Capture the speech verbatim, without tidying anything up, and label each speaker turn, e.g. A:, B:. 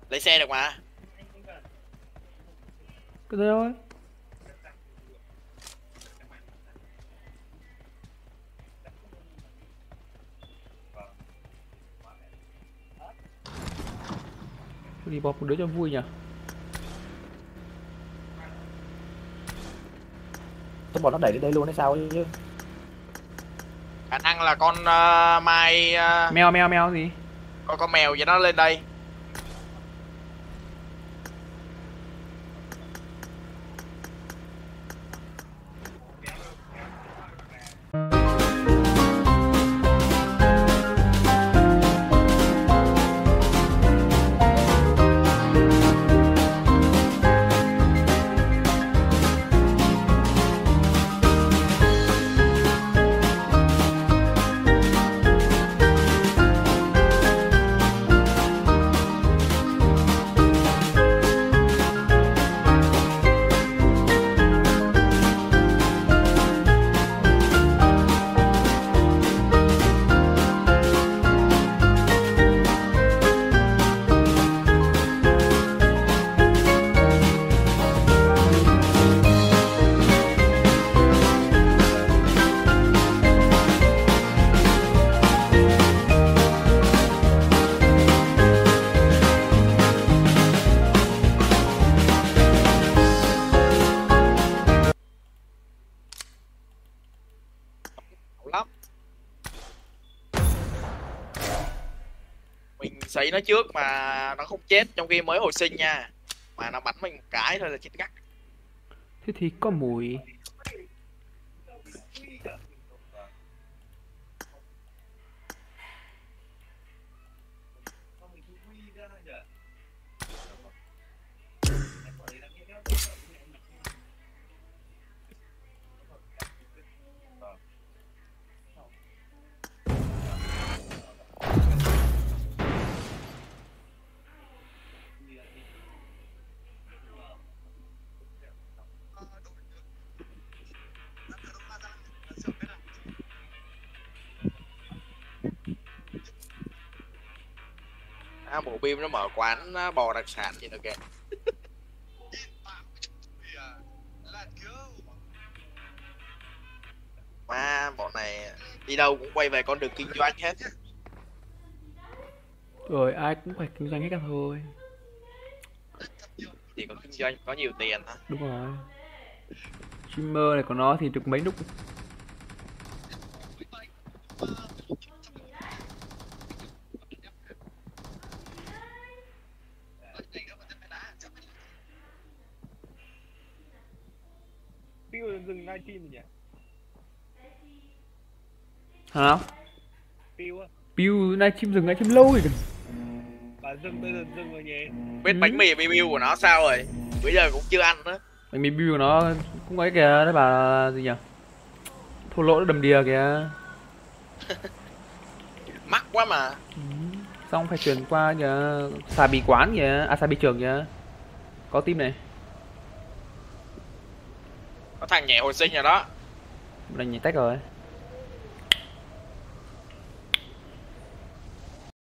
A: Lấy xe được mà.
B: Cứ thế thôi. Đi bọc một đứa cho vui nhỉ.
C: Tôi bỏ nó đẩy đến đây luôn hay sao chứ.
A: Khả năng là con uh, mai uh,
B: Mèo mèo mèo gì?
A: con con mèo vậy nó lên đây. Lắm. Mình sấy nó trước mà nó không chết trong khi mới hồi sinh nha, mà nó bắn mình một cái thôi là chết ngắt.
B: Thế thì có mùi.
A: À, bộ phim nó mở quán bò đặc sản gì nữa kìa. Mà bọn này đi đâu cũng quay về con đường kinh doanh hết.
B: Rồi ai cũng phải kinh doanh hết cả thôi.
A: Chỉ có kinh doanh có nhiều tiền hả?
B: Đúng rồi. Streamer này của nó thì được mấy lúc.
D: Piu dừng livestream rồi nhỉ?
B: Hả nào?
D: Piu á.
B: Piu livestream dừng livestream lâu rồi kìa.
D: Bà dừng bây giờ dừng rồi nhỉ?
A: Biết
B: Ừ.
A: bánh mì bê bê kiu của nó sao rồi? Bây giờ cũng chưa ăn nữa.
B: Bánh mì bill của nó cũng ấy kìa, đấy bà gì nhỉ? Thua lỗ nó đầm đìa kìa.
A: Mắc quá mà.
B: Ừ. Xong phải chuyển qua kìa, xà bì quán kìa, à xà bì trường kìa. Có team này.
A: Có thằng nhẹ hồi sinh rồi đó.
B: Là nhảy tách rồi.